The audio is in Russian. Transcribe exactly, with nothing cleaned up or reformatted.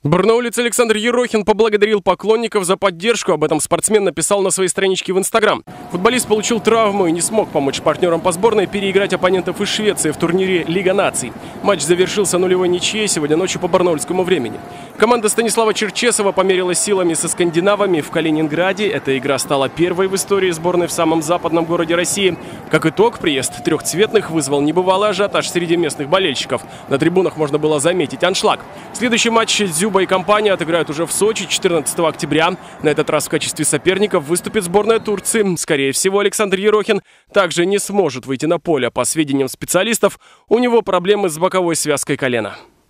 Барнаулец Александр Ерохин поблагодарил поклонников за поддержку. Об этом спортсмен написал на своей страничке в Инстаграм. Футболист получил травму и не смог помочь партнерам по сборной переиграть оппонентов из Швеции в турнире Лига наций. Матч завершился нулевой ничьей сегодня ночью по барнаульскому времени. Команда Станислава Черчесова померилась силами со скандинавами в Калининграде. Эта игра стала первой в истории сборной в самом западном городе России. Как итог, приезд трехцветных вызвал небывалый ажиотаж среди местных болельщиков. На трибунах можно было заметить аншлаг. Следующий матч Дзюба и компания отыграют уже в Сочи четырнадцатого октября. На этот раз в качестве соперников выступит сборная Турции. Скорее всего, Александр Ерохин также не сможет выйти на поле. По сведениям специалистов, у него проблемы с боковой связкой колена.